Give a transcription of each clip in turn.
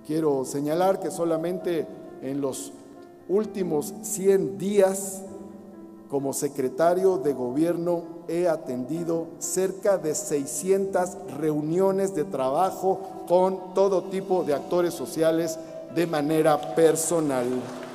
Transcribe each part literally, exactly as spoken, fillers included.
Quiero señalar que solamente en los últimos cien días, como secretario de Gobierno, he atendido cerca de seiscientas reuniones de trabajo con todo tipo de actores sociales de manera personal.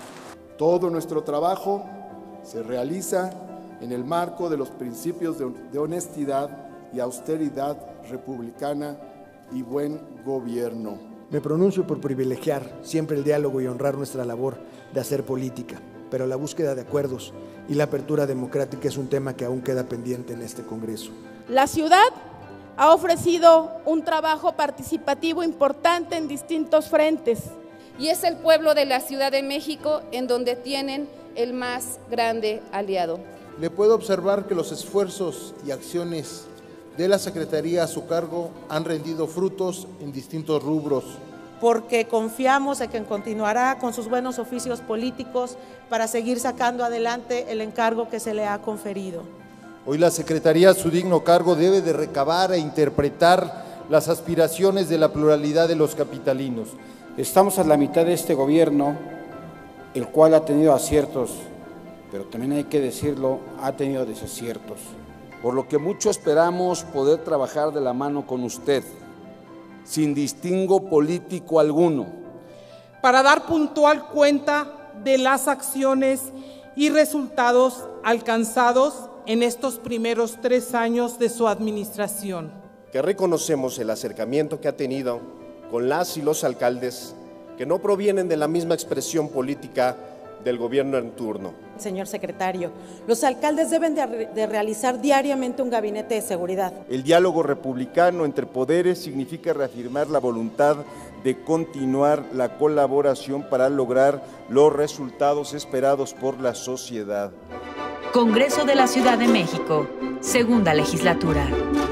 Todo nuestro trabajo se realiza en el marco de los principios de, de honestidad y austeridad republicana y buen gobierno. Me pronuncio por privilegiar siempre el diálogo y honrar nuestra labor de hacer política, pero la búsqueda de acuerdos y la apertura democrática es un tema que aún queda pendiente en este Congreso. La ciudad ha ofrecido un trabajo participativo importante en distintos frentes. Y es el pueblo de la Ciudad de México en donde tienen el más grande aliado. Le puedo observar que los esfuerzos y acciones de la Secretaría a su cargo han rendido frutos en distintos rubros. Porque confiamos en que continuará con sus buenos oficios políticos para seguir sacando adelante el encargo que se le ha conferido. Hoy la Secretaría a su digno cargo debe de recabar e interpretar las aspiraciones de la pluralidad de los capitalinos. Estamos a la mitad de este gobierno, el cual ha tenido aciertos, pero también hay que decirlo, ha tenido desaciertos. Por lo que mucho esperamos poder trabajar de la mano con usted, sin distingo político alguno, para dar puntual cuenta de las acciones y resultados alcanzados en estos primeros tres años de su administración. Que reconocemos el acercamiento que ha tenido con las y los alcaldes que no provienen de la misma expresión política del gobierno en turno. Señor secretario, los alcaldes deben de, de realizar diariamente un gabinete de seguridad. El diálogo republicano entre poderes significa reafirmar la voluntad de continuar la colaboración para lograr los resultados esperados por la sociedad. Congreso de la Ciudad de México, segunda legislatura.